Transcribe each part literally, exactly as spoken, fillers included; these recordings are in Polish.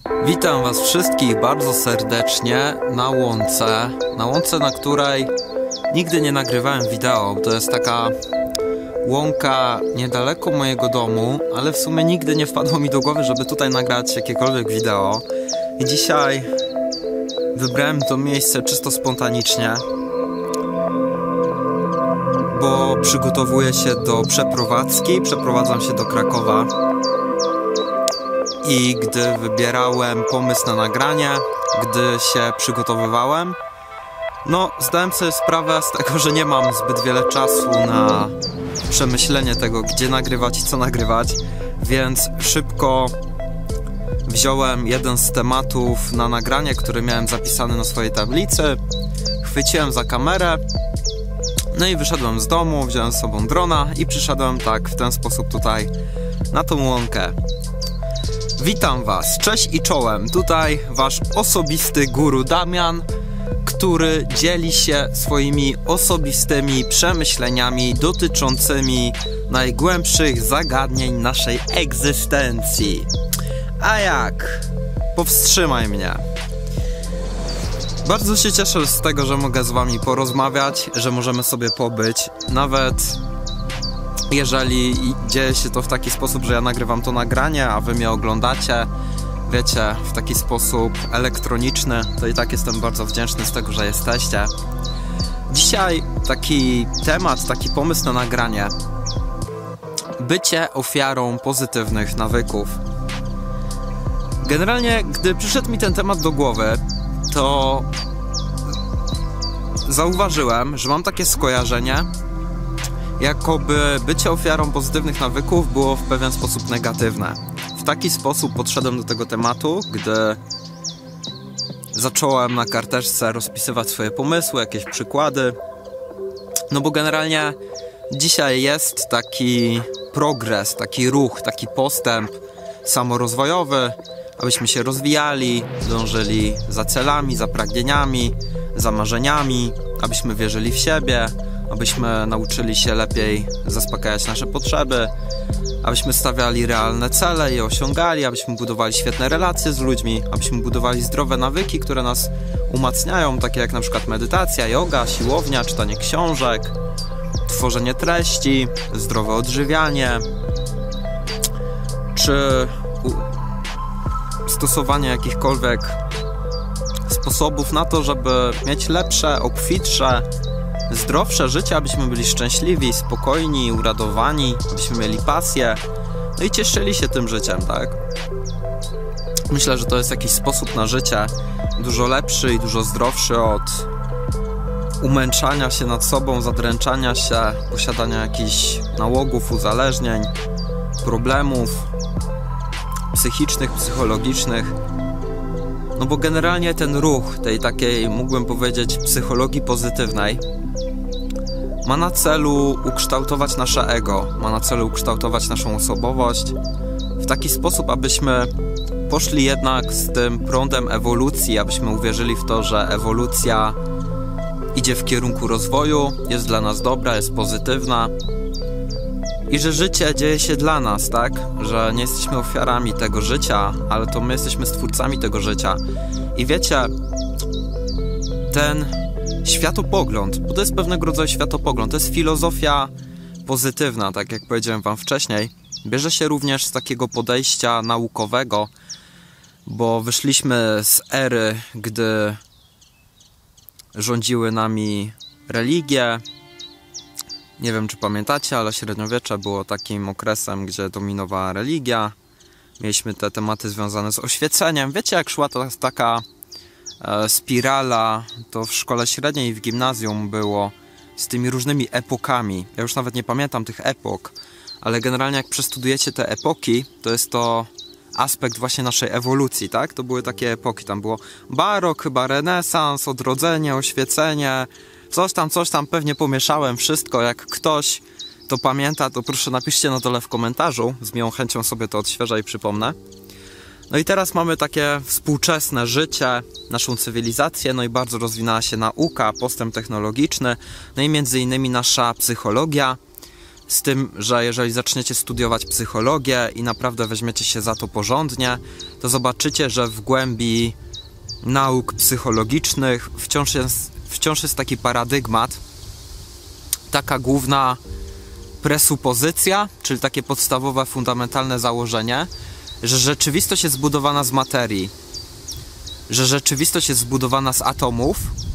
Witam Was wszystkich bardzo serdecznie na łące, na łące, na której nigdy nie nagrywałem wideo. To jest taka łąka niedaleko mojego domu, ale w sumie nigdy nie wpadło mi do głowy, żeby tutaj nagrać jakiekolwiek wideo. I dzisiaj wybrałem to miejsce czysto spontanicznie, bo przygotowuję się do przeprowadzki, przeprowadzam się do Krakowa. I gdy wybierałem pomysł na nagranie, gdy się przygotowywałem, no zdałem sobie sprawę z tego, że nie mam zbyt wiele czasu na przemyślenie tego, gdzie nagrywać i co nagrywać, więc szybko wziąłem jeden z tematów na nagranie, który miałem zapisany na swojej tablicy, chwyciłem za kamerę, no i wyszedłem z domu, wziąłem z sobą drona i przyszedłem tak w ten sposób tutaj na tą łąkę. Witam Was, cześć i czołem, tutaj Wasz osobisty guru Damian, który dzieli się swoimi osobistymi przemyśleniami dotyczącymi najgłębszych zagadnień naszej egzystencji. A jak? Powstrzymaj mnie. Bardzo się cieszę z tego, że mogę z Wami porozmawiać, że możemy sobie pobyć, nawet jeżeli dzieje się to w taki sposób, że ja nagrywam to nagranie, a Wy mnie oglądacie, wiecie, w taki sposób elektroniczny, to i tak jestem bardzo wdzięczny z tego, że jesteście. Dzisiaj taki temat, taki pomysł na nagranie: bycie ofiarą pozytywnych nawyków. Generalnie, gdy przyszedł mi ten temat do głowy, to zauważyłem, że mam takie skojarzenie, jakoby bycie ofiarą pozytywnych nawyków było w pewien sposób negatywne. W taki sposób podszedłem do tego tematu, gdy zacząłem na karteczce rozpisywać swoje pomysły, jakieś przykłady. No bo generalnie dzisiaj jest taki progres, taki ruch, taki postęp samorozwojowy, abyśmy się rozwijali, dążyli za celami, za pragnieniami, za marzeniami, abyśmy wierzyli w siebie, abyśmy nauczyli się lepiej zaspokajać nasze potrzeby, abyśmy stawiali realne cele i je osiągali, abyśmy budowali świetne relacje z ludźmi, abyśmy budowali zdrowe nawyki, które nas umacniają, takie jak na przykład medytacja, joga, siłownia, czytanie książek, tworzenie treści, zdrowe odżywianie, czy stosowanie jakichkolwiek sposobów na to, żeby mieć lepsze, obfitsze, zdrowsze życie, abyśmy byli szczęśliwi, spokojni, uradowani, abyśmy mieli pasję, no i cieszyli się tym życiem, tak? Myślę, że to jest jakiś sposób na życie dużo lepszy i dużo zdrowszy od umęczania się nad sobą, zadręczania się, posiadania jakichś nałogów, uzależnień, problemów psychicznych, psychologicznych. No bo generalnie ten ruch tej takiej, mógłbym powiedzieć, psychologii pozytywnej ma na celu ukształtować nasze ego, ma na celu ukształtować naszą osobowość w taki sposób, abyśmy poszli jednak z tym prądem ewolucji, abyśmy uwierzyli w to, że ewolucja idzie w kierunku rozwoju, jest dla nas dobra, jest pozytywna i że życie dzieje się dla nas, tak? Że nie jesteśmy ofiarami tego życia, ale to my jesteśmy stwórcami tego życia. I wiecie, ten światopogląd, bo to jest pewnego rodzaju światopogląd, to jest filozofia pozytywna, tak jak powiedziałem Wam wcześniej, bierze się również z takiego podejścia naukowego, bo wyszliśmy z ery, gdy rządziły nami religie. Nie wiem, czy pamiętacie, ale średniowiecze było takim okresem, gdzie dominowała religia. Mieliśmy te tematy związane z oświeceniem. Wiecie, jak szła to taka e, spirala, to w szkole średniej i w gimnazjum było z tymi różnymi epokami. Ja już nawet nie pamiętam tych epok, ale generalnie jak przestudujecie te epoki, to jest to aspekt właśnie naszej ewolucji, tak? To były takie epoki, tam było barok, chyba renesans, odrodzenie, oświecenie, coś tam, coś tam, pewnie pomieszałem wszystko. Jak ktoś to pamięta, to proszę napiszcie na dole w komentarzu, z miłą chęcią sobie to odświeżę i przypomnę. No i teraz mamy takie współczesne życie, naszą cywilizację, no i bardzo rozwinęła się nauka, postęp technologiczny, no i między innymi nasza psychologia. z tym, że jeżeli zaczniecie studiować psychologię i naprawdę weźmiecie się za to porządnie, to zobaczycie, że w głębi nauk psychologicznych wciąż jest, wciąż jest taki paradygmat, taka główna presupozycja, czyli takie podstawowe, fundamentalne założenie, że rzeczywistość jest zbudowana z materii, że rzeczywistość jest zbudowana z atomów,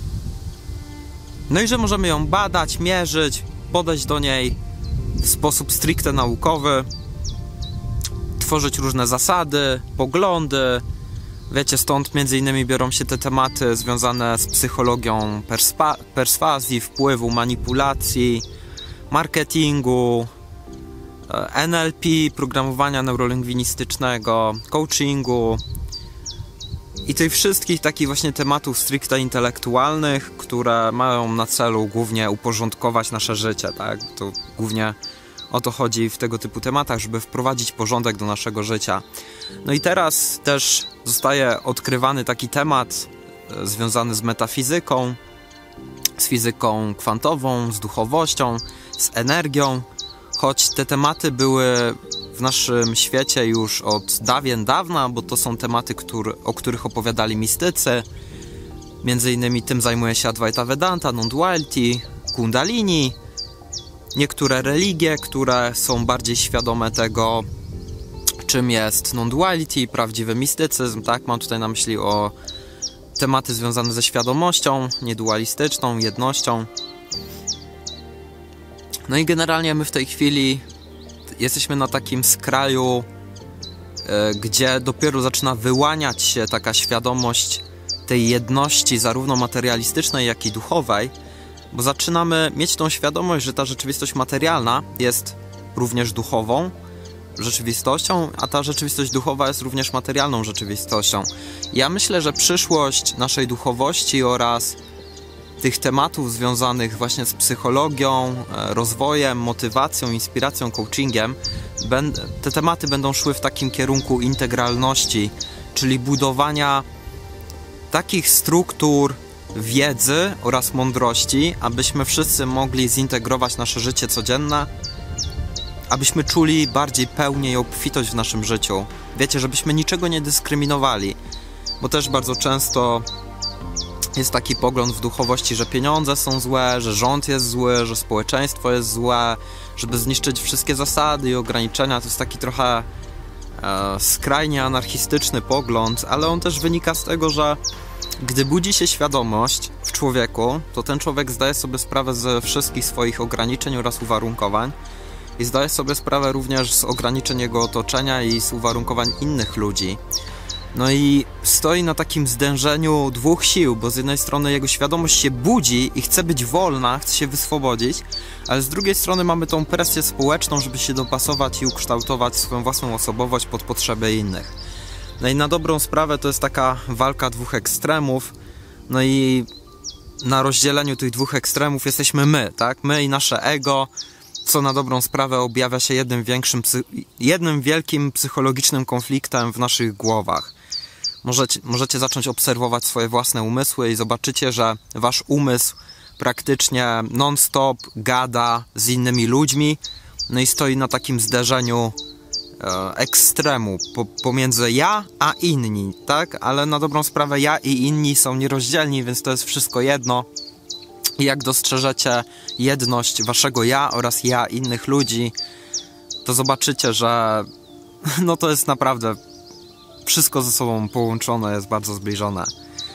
no i że możemy ją badać, mierzyć, podejść do niej w sposób stricte naukowy, tworzyć różne zasady, poglądy. Wiecie, stąd między innymi biorą się te tematy związane z psychologią perspa- perswazji, wpływu, manipulacji, marketingu, N L P, programowania neurolingwistycznego, coachingu i tych wszystkich takich właśnie tematów stricte intelektualnych, które mają na celu głównie uporządkować nasze życie, tak? To głównie o to chodzi w tego typu tematach, żeby wprowadzić porządek do naszego życia. No i teraz też zostaje odkrywany taki temat związany z metafizyką, z fizyką kwantową, z duchowością, z energią, choć te tematy były w naszym świecie już od dawien dawna, bo to są tematy, który, o których opowiadali mistycy. Między innymi tym zajmuje się Advaita Vedanta, non-duality, Kundalini. Niektóre religie, które są bardziej świadome tego, czym jest non-duality, prawdziwy mistycyzm, tak? Mam tutaj na myśli o tematy związane ze świadomością, niedualistyczną, jednością. No i generalnie my w tej chwili jesteśmy na takim skraju, yy, gdzie dopiero zaczyna wyłaniać się taka świadomość tej jedności zarówno materialistycznej, jak i duchowej, bo zaczynamy mieć tą świadomość, że ta rzeczywistość materialna jest również duchową rzeczywistością, a ta rzeczywistość duchowa jest również materialną rzeczywistością. Ja myślę, że przyszłość naszej duchowości oraz tych tematów związanych właśnie z psychologią, rozwojem, motywacją, inspiracją, coachingiem, te tematy będą szły w takim kierunku integralności, czyli budowania takich struktur wiedzy oraz mądrości, abyśmy wszyscy mogli zintegrować nasze życie codzienne, abyśmy czuli bardziej pełnię i obfitość w naszym życiu. Wiecie, żebyśmy niczego nie dyskryminowali, bo też bardzo często jest taki pogląd w duchowości, że pieniądze są złe, że rząd jest zły, że społeczeństwo jest złe, żeby zniszczyć wszystkie zasady i ograniczenia. To jest taki trochę e, skrajnie anarchistyczny pogląd, ale on też wynika z tego, że gdy budzi się świadomość w człowieku, to ten człowiek zdaje sobie sprawę ze wszystkich swoich ograniczeń oraz uwarunkowań i zdaje sobie sprawę również z ograniczeń jego otoczenia i z uwarunkowań innych ludzi. No i stoi na takim zdężeniu dwóch sił, bo z jednej strony jego świadomość się budzi i chce być wolna, chce się wyswobodzić, ale z drugiej strony mamy tą presję społeczną, żeby się dopasować i ukształtować swoją własną osobowość pod potrzeby innych. No i na dobrą sprawę to jest taka walka dwóch ekstremów, no i na rozdzieleniu tych dwóch ekstremów jesteśmy my, tak? My i nasze ego, co na dobrą sprawę objawia się jednym większym, jednym wielkim psychologicznym konfliktem w naszych głowach. Możecie, możecie zacząć obserwować swoje własne umysły i zobaczycie, że wasz umysł praktycznie non-stop gada z innymi ludźmi, no i stoi na takim zderzeniu e, ekstremu po, pomiędzy ja a inni, tak? Ale na dobrą sprawę ja i inni są nierozdzielni, więc to jest wszystko jedno. I jak dostrzeżecie jedność waszego ja oraz ja innych ludzi, to zobaczycie, że no to jest naprawdę wszystko ze sobą połączone, jest bardzo zbliżone.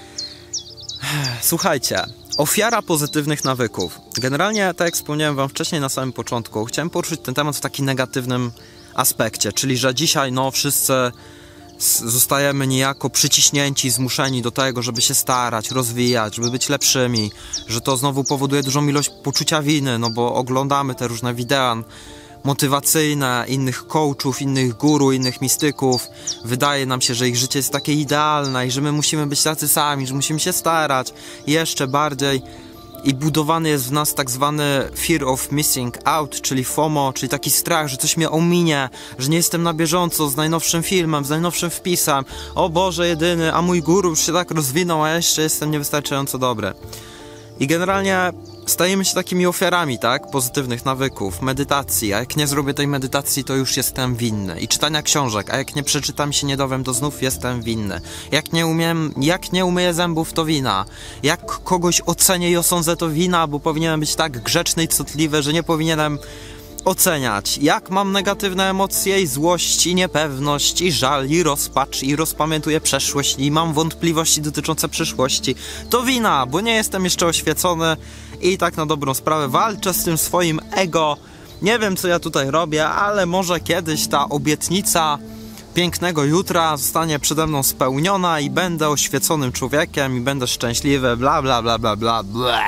Słuchajcie, ofiara pozytywnych nawyków. Generalnie, tak jak wspomniałem wam wcześniej na samym początku, chciałem poruszyć ten temat w takim negatywnym aspekcie, czyli że dzisiaj no wszyscy zostajemy niejako przyciśnięci, zmuszeni do tego, żeby się starać, rozwijać, żeby być lepszymi, że to znowu powoduje dużą ilość poczucia winy, no bo oglądamy te różne wideo motywacyjne innych coachów, innych guru, innych mistyków. Wydaje nam się, że ich życie jest takie idealne i że my musimy być tacy sami, że musimy się starać jeszcze bardziej. I budowany jest w nas tak zwany fear of missing out, czyli FOMO, czyli taki strach, że coś mnie ominie, że nie jestem na bieżąco z najnowszym filmem, z najnowszym wpisem. O Boże jedyny, a mój guru już się tak rozwinął, a jeszcze jestem niewystarczająco dobry. I generalnie stajemy się takimi ofiarami, tak? Pozytywnych nawyków, medytacji, a jak nie zrobię tej medytacji, to już jestem winny. I czytania książek, a jak nie przeczytam, się nie dowiem, to znów jestem winny. Jak nie umiem, jak nie umyję zębów, to wina. Jak kogoś ocenię i osądzę, to wina, bo powinienem być tak grzeczny i cnotliwy, że nie powinienem oceniać. Jak mam negatywne emocje i złość, i niepewność, i żal, i rozpacz, i rozpamiętuję przeszłość, i mam wątpliwości dotyczące przyszłości, to wina, bo nie jestem jeszcze oświecony i tak na dobrą sprawę walczę z tym swoim ego. Nie wiem, co ja tutaj robię, ale może kiedyś ta obietnica pięknego jutra zostanie przede mną spełniona i będę oświeconym człowiekiem i będę szczęśliwy, bla bla bla bla bla bla.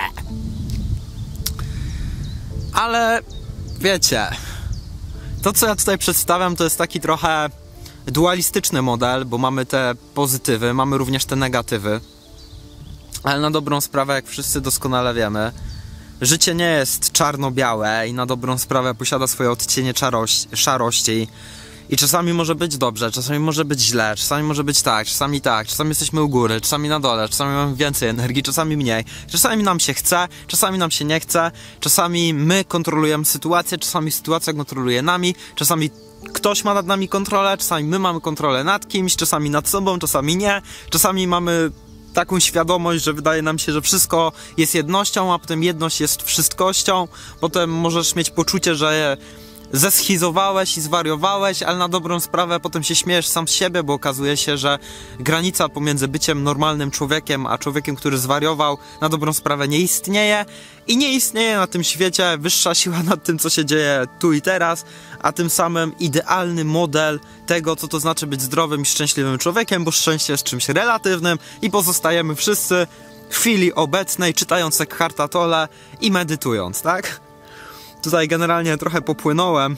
Ale wiecie, to co ja tutaj przedstawiam, to jest taki trochę dualistyczny model, bo mamy te pozytywy, mamy również te negatywy. Ale na dobrą sprawę, jak wszyscy doskonale wiemy, życie nie jest czarno-białe i na dobrą sprawę posiada swoje odcienie czarości, szarości. I czasami może być dobrze, czasami może być źle, czasami może być tak, czasami tak, czasami jesteśmy u góry, czasami na dole, czasami mamy więcej energii, czasami mniej, czasami nam się chce, czasami nam się nie chce, czasami my kontrolujemy sytuację, czasami sytuacja kontroluje nami, czasami ktoś ma nad nami kontrolę, czasami my mamy kontrolę nad kimś, czasami nad sobą, czasami nie, czasami mamy taką świadomość, że wydaje nam się, że wszystko jest jednością, a potem jedność jest wszystkością, potem możesz mieć poczucie, że zeschizowałeś i zwariowałeś, ale na dobrą sprawę potem się śmiejesz sam z siebie, bo okazuje się, że granica pomiędzy byciem normalnym człowiekiem, a człowiekiem, który zwariował, na dobrą sprawę nie istnieje i nie istnieje na tym świecie wyższa siła nad tym, co się dzieje tu i teraz, a tym samym idealny model tego, co to znaczy być zdrowym i szczęśliwym człowiekiem, bo szczęście jest czymś relatywnym i pozostajemy wszyscy w chwili obecnej, czytając Eckharta Tolle i medytując, tak? Tutaj generalnie trochę popłynąłem,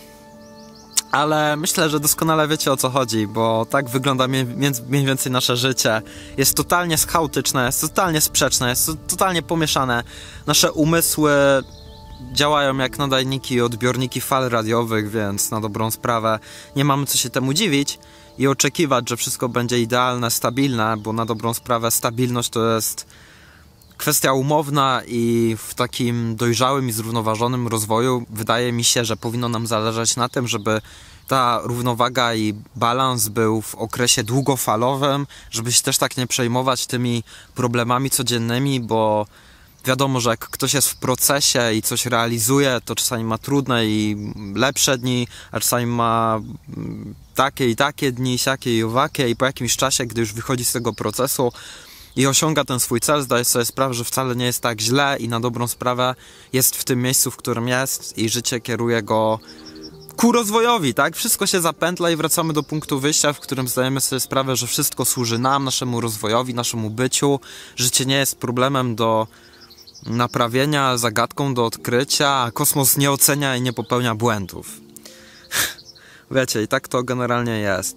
ale myślę, że doskonale wiecie, o co chodzi, bo tak wygląda mniej więcej nasze życie. Jest totalnie chaotyczne, jest totalnie sprzeczne, jest totalnie pomieszane. Nasze umysły działają jak nadajniki i odbiorniki fal radiowych, więc na dobrą sprawę nie mamy co się temu dziwić i oczekiwać, że wszystko będzie idealne, stabilne, bo na dobrą sprawę stabilność to jest kwestia umowna i w takim dojrzałym i zrównoważonym rozwoju wydaje mi się, że powinno nam zależeć na tym, żeby ta równowaga i balans był w okresie długofalowym, żeby się też tak nie przejmować tymi problemami codziennymi, bo wiadomo, że jak ktoś jest w procesie i coś realizuje, to czasami ma trudne i lepsze dni, a czasami ma takie i takie dni, siakie i owakie i po jakimś czasie, gdy już wychodzi z tego procesu i osiąga ten swój cel, zdaje sobie sprawę, że wcale nie jest tak źle i na dobrą sprawę jest w tym miejscu, w którym jest i życie kieruje go ku rozwojowi, tak? Wszystko się zapętla i wracamy do punktu wyjścia, w którym zdajemy sobie sprawę, że wszystko służy nam, naszemu rozwojowi, naszemu byciu. Życie nie jest problemem do naprawienia, zagadką do odkrycia, a kosmos nie ocenia i nie popełnia błędów. Wiecie, i tak to generalnie jest.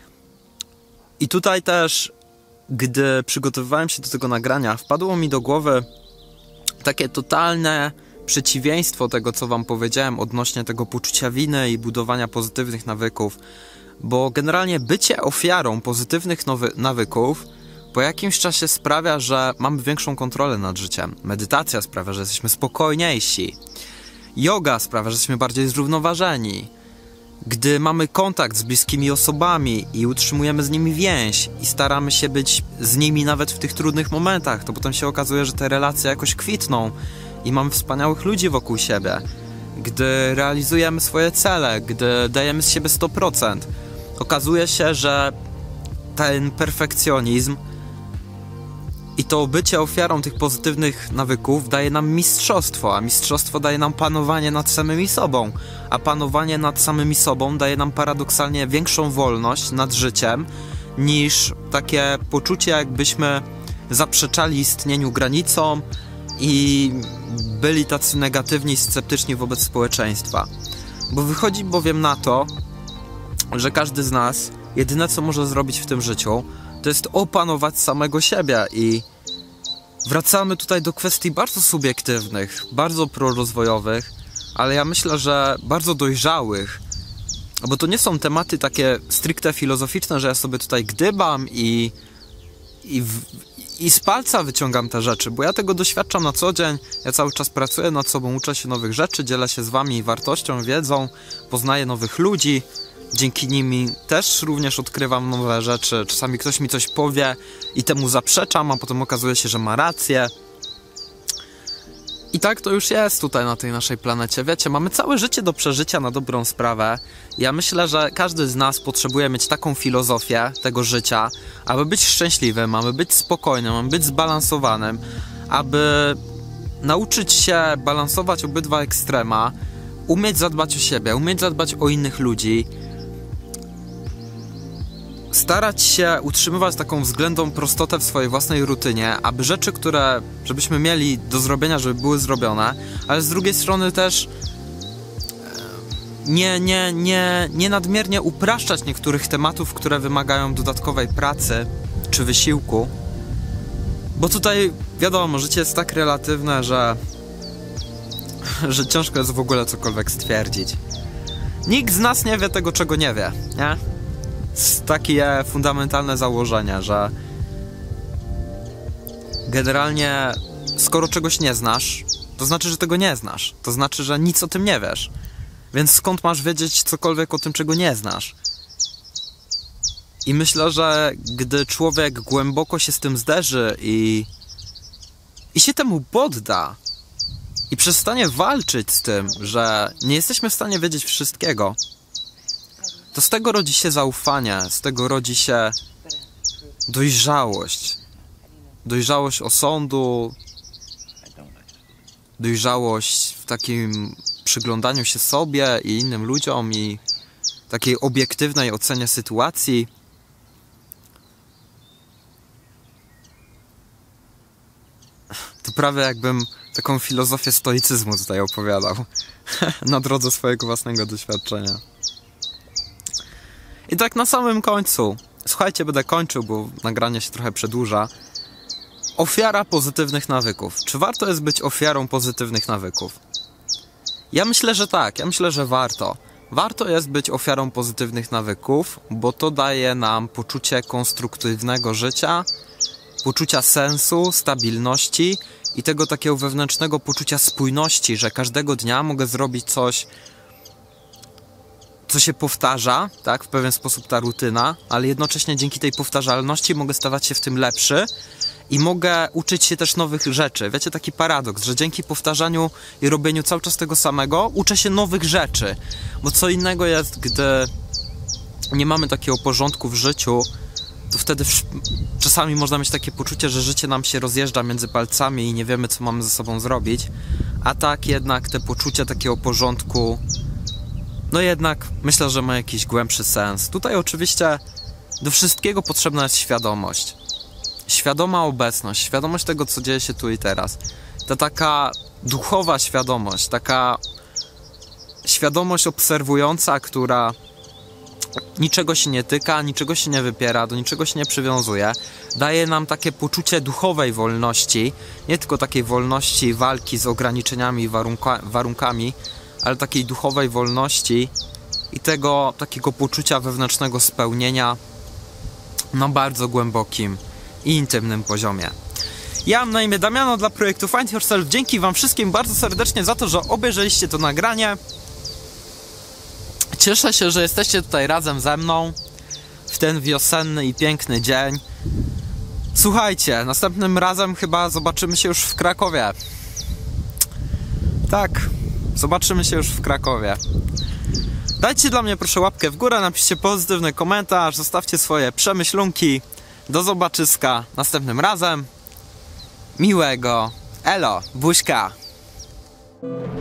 I tutaj też, gdy przygotowywałem się do tego nagrania, wpadło mi do głowy takie totalne przeciwieństwo tego, co wam powiedziałem odnośnie tego poczucia winy i budowania pozytywnych nawyków, bo generalnie bycie ofiarą pozytywnych nawyków po jakimś czasie sprawia, że mamy większą kontrolę nad życiem. Medytacja sprawia, że jesteśmy spokojniejsi. Yoga sprawia, że jesteśmy bardziej zrównoważeni. Gdy mamy kontakt z bliskimi osobami i utrzymujemy z nimi więź i staramy się być z nimi nawet w tych trudnych momentach, to potem się okazuje, że te relacje jakoś kwitną i mamy wspaniałych ludzi wokół siebie. Gdy realizujemy swoje cele, gdy dajemy z siebie sto procent, okazuje się, że ten perfekcjonizm i to bycie ofiarą tych pozytywnych nawyków daje nam mistrzostwo, a mistrzostwo daje nam panowanie nad samymi sobą, a panowanie nad samymi sobą daje nam paradoksalnie większą wolność nad życiem niż takie poczucie, jakbyśmy zaprzeczali istnieniu granicom i byli tacy negatywni i sceptyczni wobec społeczeństwa. Bo wychodzi bowiem na to, że każdy z nas jedyne co może zrobić w tym życiu, to jest opanować samego siebie i wracamy tutaj do kwestii bardzo subiektywnych, bardzo prorozwojowych, ale ja myślę, że bardzo dojrzałych, bo to nie są tematy takie stricte filozoficzne, że ja sobie tutaj gdybam i i, w, i z palca wyciągam te rzeczy, bo ja tego doświadczam na co dzień, ja cały czas pracuję nad sobą, uczę się nowych rzeczy, dzielę się z wami wartością, wiedzą, poznaję nowych ludzi, dzięki nimi też również odkrywam nowe rzeczy, czasami ktoś mi coś powie i temu zaprzeczam, a potem okazuje się, że ma rację. I tak to już jest tutaj na tej naszej planecie. Wiecie, mamy całe życie do przeżycia na dobrą sprawę. Ja myślę, że każdy z nas potrzebuje mieć taką filozofię tego życia, aby być szczęśliwym, aby być spokojnym, aby być zbalansowanym, aby nauczyć się balansować obydwa ekstrema, umieć zadbać o siebie, umieć zadbać o innych ludzi, starać się utrzymywać taką względną prostotę w swojej własnej rutynie, aby rzeczy, które żebyśmy mieli do zrobienia, żeby były zrobione, ale z drugiej strony też nie, nie, nie, nie nadmiernie upraszczać niektórych tematów, które wymagają dodatkowej pracy czy wysiłku, bo tutaj wiadomo, życie jest tak relatywne, że, że ciężko jest w ogóle cokolwiek stwierdzić. Nikt z nas nie wie tego, czego nie wie, nie? Jest takie fundamentalne założenie, że generalnie skoro czegoś nie znasz, to znaczy, że tego nie znasz. To znaczy, że nic o tym nie wiesz. Więc skąd masz wiedzieć cokolwiek o tym, czego nie znasz? I myślę, że gdy człowiek głęboko się z tym zderzy i, i się temu podda i przestanie walczyć z tym, że nie jesteśmy w stanie wiedzieć wszystkiego, to z tego rodzi się zaufanie, z tego rodzi się dojrzałość. Dojrzałość osądu, dojrzałość w takim przyglądaniu się sobie i innym ludziom i takiej obiektywnej ocenie sytuacji. To prawie jakbym taką filozofię stoicyzmu tutaj opowiadał na drodze swojego własnego doświadczenia. I tak na samym końcu, słuchajcie, będę kończył, bo nagranie się trochę przedłuża. Ofiara pozytywnych nawyków. Czy warto jest być ofiarą pozytywnych nawyków? Ja myślę, że tak. Ja myślę, że warto. Warto jest być ofiarą pozytywnych nawyków, bo to daje nam poczucie konstruktywnego życia, poczucia sensu, stabilności i tego takiego wewnętrznego poczucia spójności, że każdego dnia mogę zrobić coś, co się powtarza, tak, w pewien sposób ta rutyna, ale jednocześnie dzięki tej powtarzalności mogę stawać się w tym lepszy i mogę uczyć się też nowych rzeczy. Wiecie, taki paradoks, że dzięki powtarzaniu i robieniu cały czas tego samego uczę się nowych rzeczy, bo co innego jest, gdy nie mamy takiego porządku w życiu, to wtedy czasami można mieć takie poczucie, że życie nam się rozjeżdża między palcami i nie wiemy, co mamy ze sobą zrobić, a tak jednak te poczucie takiego porządku, no jednak myślę, że ma jakiś głębszy sens. Tutaj oczywiście do wszystkiego potrzebna jest świadomość. Świadoma obecność, świadomość tego, co dzieje się tu i teraz. Ta taka duchowa świadomość, taka świadomość obserwująca, która niczego się nie tyka, niczego się nie wypiera, do niczego się nie przywiązuje, daje nam takie poczucie duchowej wolności, nie tylko takiej wolności walki z ograniczeniami i warunka, warunkami, ale takiej duchowej wolności i tego takiego poczucia wewnętrznego spełnienia na bardzo głębokim i intymnym poziomie. Ja mam na imię Damiano dla projektu Find Yourself. Dzięki wam wszystkim bardzo serdecznie za to, że obejrzeliście to nagranie. Cieszę się, że jesteście tutaj razem ze mną w ten wiosenny i piękny dzień. Słuchajcie, następnym razem chyba zobaczymy się już w Krakowie. Tak, zobaczymy się już w Krakowie. Dajcie dla mnie proszę łapkę w górę, napiszcie pozytywny komentarz, zostawcie swoje przemyślunki. Do zobaczyska następnym razem. Miłego. Elo, buźka.